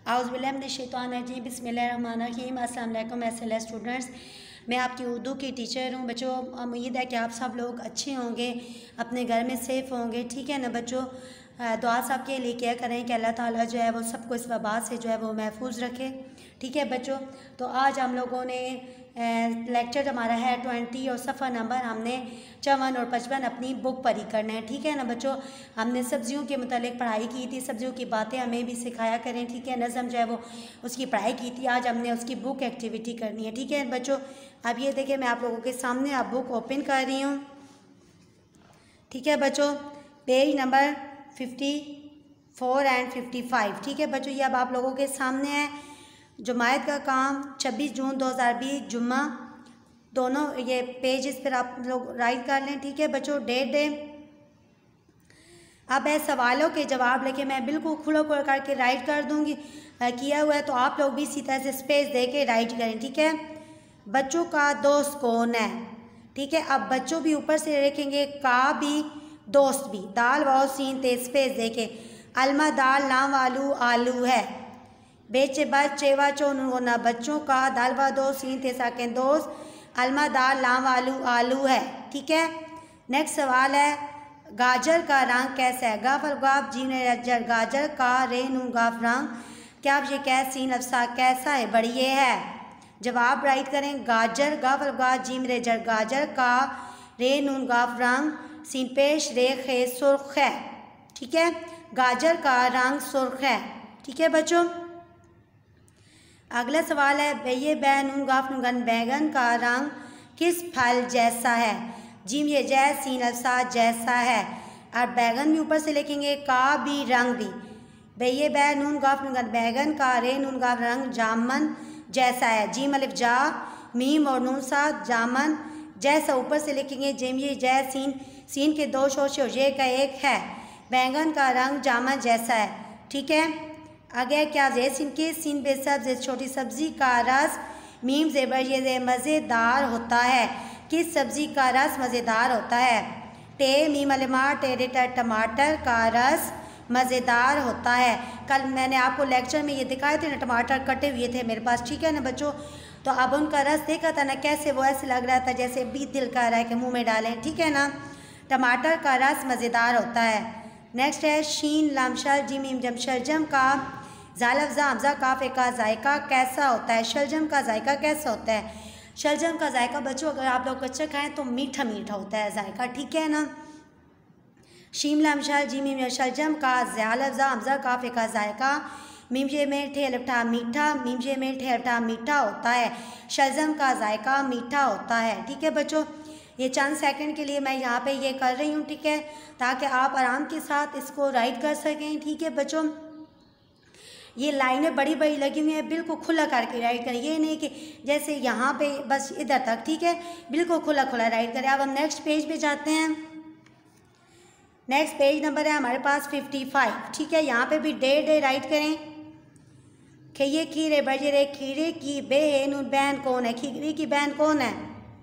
औज़ुबिल्लाहि बिस्मिल्लाहिर्रहमानिर्रहीम। अस्सलाम वालेकुम एसएलएस स्टूडेंट्स, मैं आपकी उर्दू की टीचर हूँ। बच्चों, उम्मीद है कि आप सब लोग अच्छे होंगे, अपने घर में सेफ़ होंगे, ठीक है ना बच्चों। दुआ सबके लिए क्या करें कि अल्लाह ताला जो है वो सबको इस वबा से जो है वो महफूज रखे, ठीक है बच्चों। तो आज हम लोगों ने लेक्चर हमारा है 20 और सफ़ा नंबर हमने 54 और 55 अपनी बुक पर ही करना है, ठीक है ना बच्चों। हमने सब्जियों के मुतालिक पढ़ाई की थी, सब्जियों की बातें हमें भी सिखाया करें, ठीक है। नज़म जो है वो उसकी पढ़ाई की थी, आज हमने उसकी बुक एक्टिविटी करनी है, ठीक है बच्चों। अब ये देखिए, मैं आप लोगों के सामने अब बुक ओपन कर रही हूँ, ठीक है बच्चों। पेज नंबर 54 एंड 55, ठीक है बच्चों। ये अब आप लोगों के सामने है। जुमायत का काम 26 जून 2020 जुम्मा, दोनों ये पेज इस पर आप लोग राइट कर लें, ठीक है बच्चों। डेट है। अब सवालों के जवाब लेके मैं बिल्कुल खुला खुला करके राइट कर दूंगी, किया हुआ है, तो आप लोग भी इसी तरह से स्पेस दे के राइट करें, ठीक है। बच्चों का दोस्त कौन है, ठीक है। अब बच्चों भी ऊपर से लिखेंगे, का भी दोस्त भी, दाल वाओ सीन ते स्पेस दे के। अलमा दाल नाम वालू आलू है, बेचे बच चेवा चो ना बच्चों का, दाल वा दो सीन ते साकें दोस्त, अलमा दाल नाम वालू आलू है, ठीक है। नेक्स्ट सवाल है, गाजर का रंग कैसा है। गाफ अलगाफ जी ने रजर, गाजर का रे नून गाफ रंग, क्या आप ये कैसी नफसा कैसा है, बढ़िए है। जवाब राइट करें, गाजर गाफ अलगाफ जी मेरे जर, गाजर का रे नून गाफ रंग सीन पेश रे खे सुर्ख है, ठीक है। गाजर का रंग सुर्ख है, ठीक है बच्चों। अगला सवाल है, बेये बैनून गाफ नून बैगन का रंग किस फल जैसा है। जिम ये जैसी नफसा जैसा है, और बैगन भी ऊपर से लिखेंगे, का भी रंग भी। बेये बैनून गाफ नून बैगन का रे नून गाफ रंग जामन जैसा है। जीम अलिफ जा मीम और नून साथ जामन जैसा ऊपर से लिखेंगे। जिम ये जै सीन, सीन के दो शोशे और ये का एक है। बैंगन का रंग जामन जैसा है, ठीक है। आगे क्या जे सीन के सीन बेसब्ज छोटी सब्जी का रस मीम जेबर ये मज़ेदार होता है। किस सब्जी का रस मज़ेदार होता है। टे मीम अलमा टेरेटर टमाटर का रस मज़ेदार होता है। कल मैंने आपको लेक्चर में ये दिखाए थे ना, टमाटर कटे हुए थे मेरे पास, ठीक है ना बच्चों। तो अब उनका रस देखा था ना, कैसे वो ऐसे लग रहा था जैसे भी दिल कर रहा है कि मुँह में डालें, ठीक है ना। टमाटर का रस मज़ेदार होता है। नेक्स्ट है, शीन लामशल जी मीम जम शलजम का ज़ालफ़ज़ा हमज़ा काफ़े का जायका कैसा होता है। शलजम का जायका कैसा होता है। शलजम का जायका बच्चों, अगर आप लोग कच्चा खाएं तो मीठा मीठा होता है जायका, ठीक है ना। शीमला मशाल जी मीम शलजम का ज़ालफ़ज़ा हमज़ा काफ़े का जायका मीमजे में ठेलठा मीठा, मीमजे में ठेलठा मीठा होता है। शलजम का जायका मीठा होता है, ठीक है बच्चों। ये चंद सेकंड के लिए मैं यहाँ पे ये कर रही हूँ, ठीक है, ताकि आप आराम के साथ इसको राइट कर सकें, ठीक है बच्चों। ये लाइनें बड़ी बड़ी लगी हुई हैं, बिल्कुल खुला करके राइट करें। ये नहीं कि जैसे यहाँ पे बस इधर तक, ठीक है, बिल्कुल खुला खुला राइट करें। अब हम नेक्स्ट पेज पे जाते हैं। नेक्स्ट पेज नंबर है हमारे पास 55, ठीक है। यहाँ पे भी डे राइट करें। खिये खीरे बजरे, खीरे की बहन बहन कौन है। खीरे की बहन कौन है।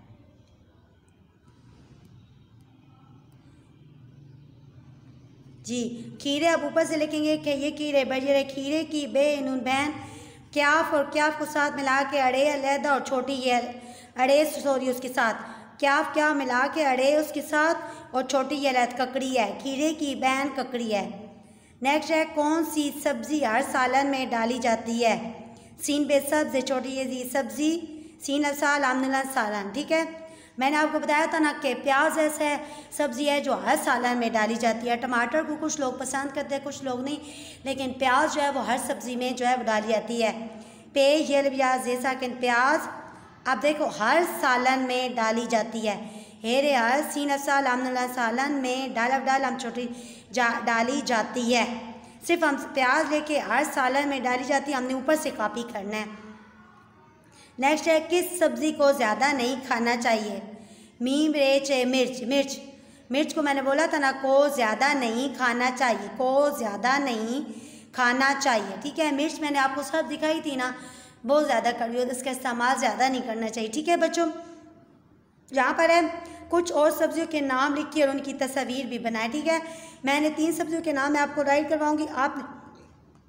जी, खीरे अब ऊपर से लिखेंगे कि ये खीरे बजरे, खीरे की बहन बहन, क्याफ और क्याफ को साथ मिला के अड़े अलहदा और छोटी ये अड़े सॉरी उसके साथ क्याफ क्या मिला के अड़े उसके साथ और छोटी ये अलहद ककड़ी है। खीरे की बहन ककड़ी है। नेक्स्ट है, कौन सी सब्ज़ी हर सालन में डाली जाती है। सीन बेसब्ज छोटी ये सब्ज़ी, सीन असाल आमदन सालन, ठीक है। मैंने आपको बताया था ना कि प्याज ऐसा है सब्ज़ी है जो हर सालन में डाली जाती है। टमाटर को कुछ लोग पसंद करते हैं, कुछ लोग नहीं, लेकिन प्याज जो है वो हर सब्ज़ी में जो है वो डाली जाती है। पे ये प्याज जैसा कि प्याज अब देखो हर सालन में डाली जाती है। हेरे हर सीन असाल आमदन सालन में डाल हम छोटी डाली जाती है। सिर्फ हम प्याज लेके हर सालन में डाली जाती है, हमने ऊपर से कॉपी करना है। नेक्स्ट है, किस सब्ज़ी को ज़्यादा नहीं खाना चाहिए। मीम रेच है मिर्च, मिर्च मिर्च को मैंने बोला था ना, को ज़्यादा नहीं खाना चाहिए, को ज़्यादा नहीं खाना चाहिए, ठीक है। मिर्च मैंने आपको सब दिखाई थी ना, बहुत ज़्यादा कड़वी हो, इसका इस्तेमाल ज़्यादा नहीं करना चाहिए, ठीक है बच्चों। यहाँ पर है कुछ और सब्जियों के नाम लिखिए और उनकी तस्वीर भी बनाए, ठीक है। मैंने 3 सब्जियों के नाम मैं आपको राइट करवाऊँगी, आप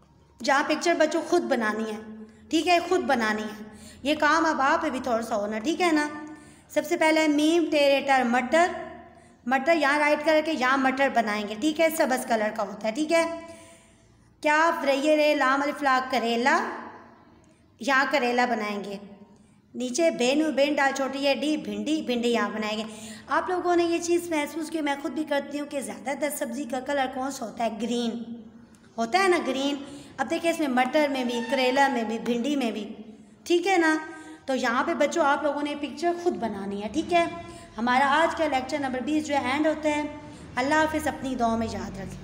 जहाँ पिक्चर बच्चों खुद बनानी है, ठीक है, खुद बनानी है। ये काम अब आप पे भी थोड़ा सा होना, ठीक है ना। सबसे पहले मीम टेरेटर मटर, मटर यहाँ राइट करके यहाँ मटर बनाएंगे, ठीक है, सब्ज़ कलर का होता है, ठीक है। क्या रैये रे लाम अलिफ्ला करेला, यहाँ करेला बनाएंगे। नीचे बेनु बेन डाल छोटी है डी भिंडी, भिंडी यहाँ बनाएंगे। आप लोगों ने ये चीज़ महसूस की, मैं खुद भी करती हूँ कि ज़्यादातर सब्ज़ी का कलर कौन सा होता है, ग्रीन होता है ना, ग्रीन। अब देखिए इसमें मटर में भी, करेला में भी, भिंडी में भी, ठीक है ना। तो यहाँ पे बच्चों आप लोगों ने पिक्चर खुद बनानी है, ठीक है। हमारा आज का लेक्चर नंबर 20 जो है एंड होता है। अल्लाह हाफ़िज़, अपनी दुआ में याद रखें।